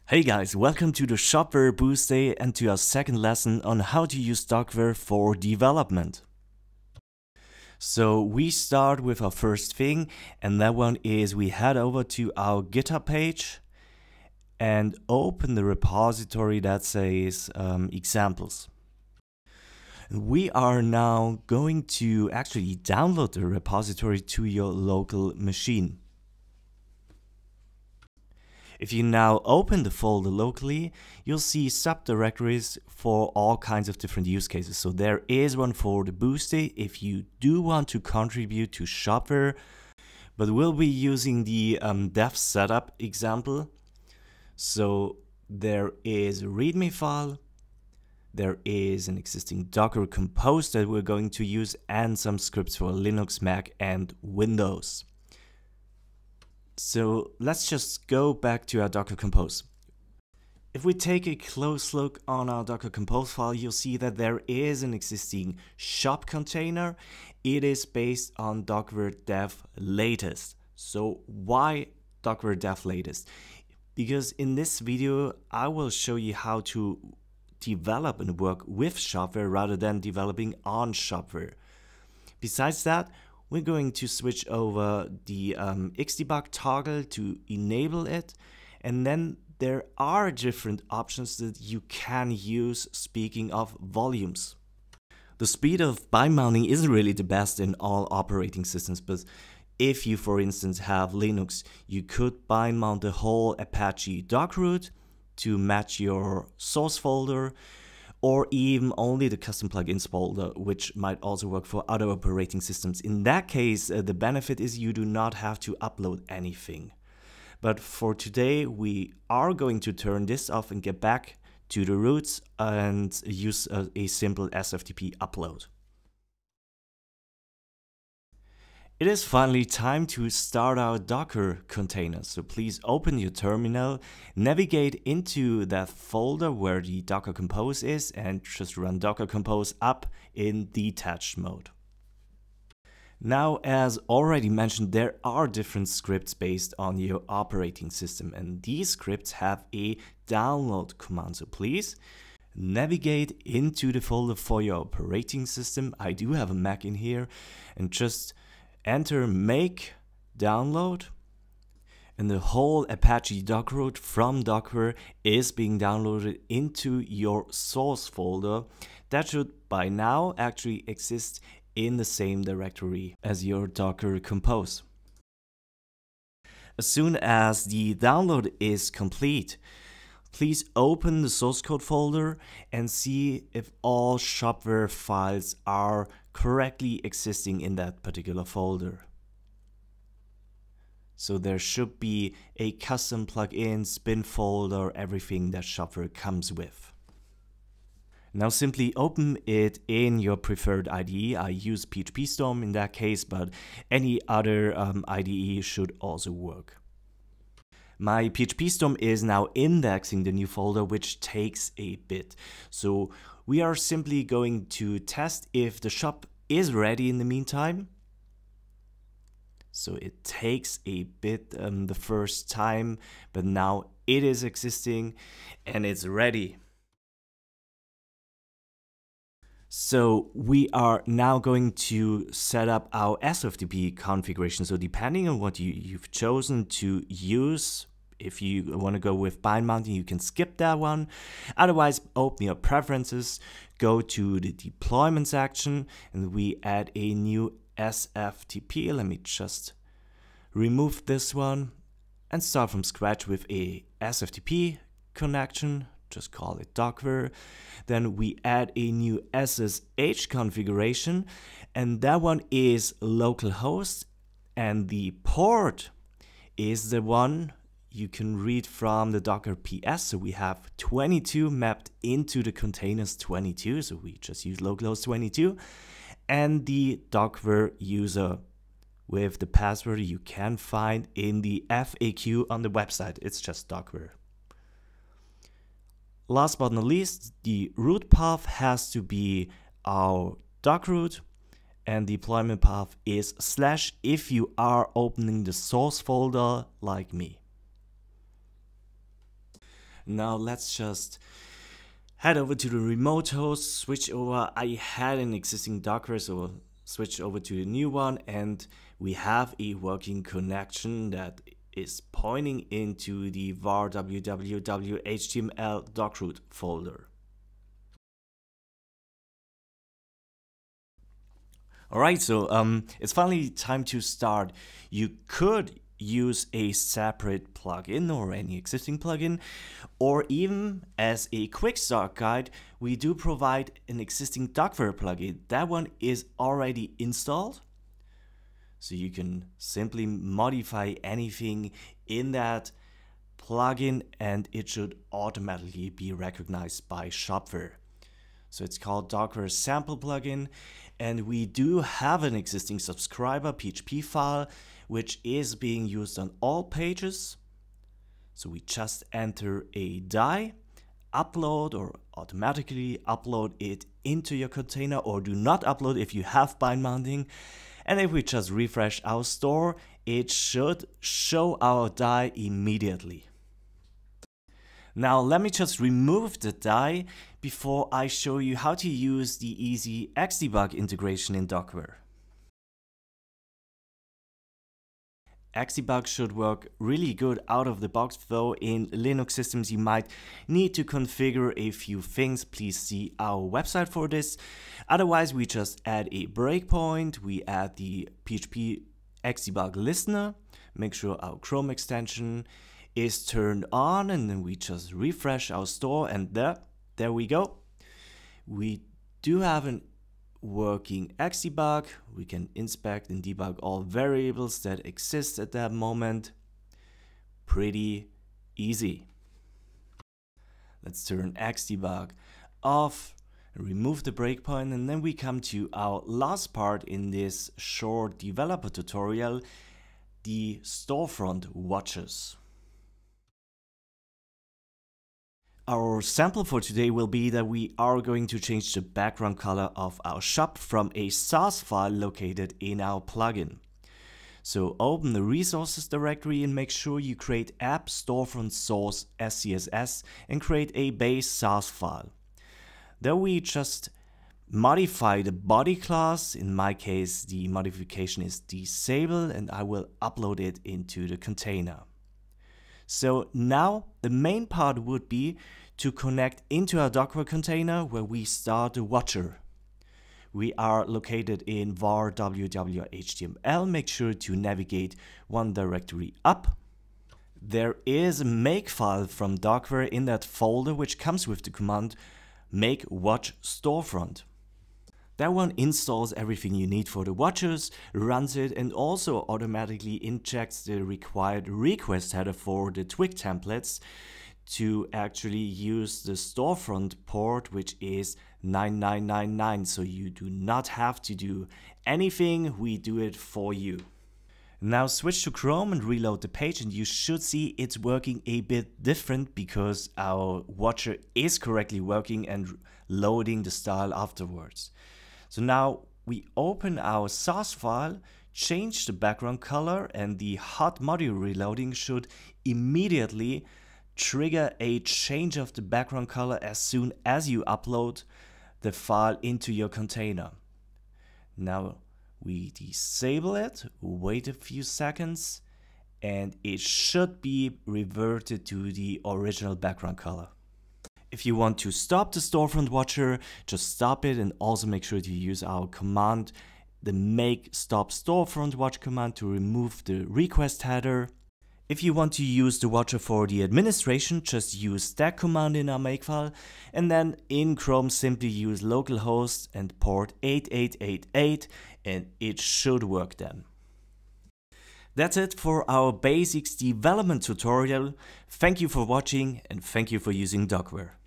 Hey guys, welcome to the Shopware Boostday and to our second lesson on how to use dockware for development. So we start with our first thing, and that one is we head over to our GitHub page and open the repository that says examples. We are now going to actually download the repository to your local machine. If you now open the folder locally, you'll see subdirectories for all kinds of different use cases. So there is one for the Boostday if you do want to contribute to Shopware, but we'll be using the dev setup example. So there is a README file, there is an existing Docker compose that we're going to use, and some scripts for Linux, Mac, and Windows. So let's just go back to our Docker Compose. If we take a close look on our Docker Compose file, you'll see that there is an existing shop container. It is based on dockware dev latest. So why dockware dev latest? Because in this video, I will show you how to develop and work with Shopware rather than developing on Shopware. Besides that, we're going to switch over the Xdebug toggle to enable it, and then there are different options that you can use. Speaking of volumes, the speed of bind mounting isn't really the best in all operating systems, but if you, for instance, have Linux, you could bind mount the whole Apache doc root to match your source folder, or even only the custom plugins folder, which might also work for other operating systems. In that case, the benefit is you do not have to upload anything. But for today, we are going to turn this off and get back to the roots and use a simple SFTP upload. It is finally time to start our Docker container. So please open your terminal, navigate into that folder where the Docker Compose is, and just run Docker Compose up in detached mode. Now, as already mentioned, there are different scripts based on your operating system, and these scripts have a download command. So please navigate into the folder for your operating system. I do have a Mac in here, and just enter make download, and the whole Apache doc root from dockware is being downloaded into your source folder. That should by now actually exist in the same directory as your Docker Compose. As soon as the download is complete, please open the source code folder and see if all Shopware files are correctly existing in that particular folder. So there should be a custom plugins, bin folder, everything that Shopware comes with. Now simply open it in your preferred IDE. I use PHP in that case, but any other IDE should also work. My PHP is now indexing the new folder, which takes a bit. So we are simply going to test if the shop is ready in the meantime. So it takes a bit the first time, but now it is existing and it's ready. So we are now going to set up our SFTP configuration. So depending on what you've chosen to use, if you want to go with bind mounting, you can skip that one. Otherwise, open your preferences, go to the deployment section, and we add a new SFTP. Let me just remove this one and start from scratch with a SFTP connection. Just call it dockware. Then we add a new SSH configuration, and that one is localhost, and the port is the one you can read from the Docker PS. So we have 22 mapped into the containers 22, so we just use localhost 22, and the dockware user with the password you can find in the FAQ on the website. It's just dockware. Last but not least, the root path has to be our doc root, and the deployment path is / if you are opening the source folder like me. Now let's just head over to the remote host, switch over. I had an existing dockware, so switch over to the new one, and we have a working connection that is pointing into the var www.html dockroot folder. Alright, so it's finally time to start. You could use a separate plugin or any existing plugin, or even as a quick start guide, we do provide an existing dockware plugin. That one is already installed, so you can simply modify anything in that plugin and it should automatically be recognized by Shopware. So it's called Dockware Sample Plugin, and we do have an existing subscriber PHP file which is being used on all pages. So we just enter a die, upload or automatically upload it into your container, or do not upload if you have bind mounting. And if we just refresh our store, it should show our die immediately. Now let me just remove the die before I show you how to use the easy Xdebug integration in Dockware. Xdebug should work really good out of the box, though in Linux systems you might need to configure a few things. Please see our website for this. Otherwise, we just add a breakpoint, we add the PHP Xdebug listener, make sure our Chrome extension is turned on, and then we just refresh our store, and there we go. We do have an working Xdebug. We can inspect and debug all variables that exist at that moment. Pretty easy. Let's turn Xdebug off, remove the breakpoint, and then we come to our last part in this short developer tutorial, the Storefront Watchers. Our sample for today will be that we are going to change the background color of our shop from a source file located in our plugin. So open the resources directory and make sure you create app storefront source SCSS and create a base source file. Then we just modify the body class. In my case, the modification is disable, and I will upload it into the container. So now the main part would be to connect into our Dockware container where we start the watcher. We are located in var www.html. Make sure to navigate one directory up. There is a make file from Dockware in that folder which comes with the command make watch storefront. That one installs everything you need for the watchers, runs it, and also automatically injects the required request header for the Twig templates to actually use the storefront port, which is 9999. So you do not have to do anything, we do it for you. Now switch to Chrome and reload the page, and you should see it's working a bit different because our watcher is correctly working and loading the style afterwards. So now we open our source file, change the background color, and the hot module reloading should immediately trigger a change of the background color as soon as you upload the file into your container. Now we disable it, wait a few seconds, and it should be reverted to the original background color. If you want to stop the Storefront Watcher, just stop it, and also make sure to use our command, the make stop Storefront Watch command, to remove the request header. If you want to use the watcher for the administration, just use that command in our makefile, and then in Chrome simply use localhost and port 8888, and it should work then. That's it for our basics development tutorial. Thank you for watching, and thank you for using Dockware.